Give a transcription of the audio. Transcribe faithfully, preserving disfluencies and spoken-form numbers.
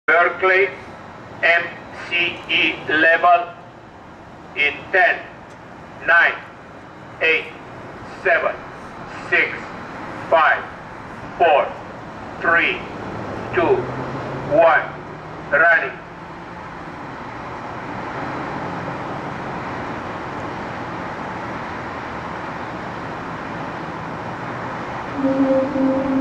Berkeley M C E level in ten, nine, eight, seven, six, five, four, three, two, one, running. Thank you.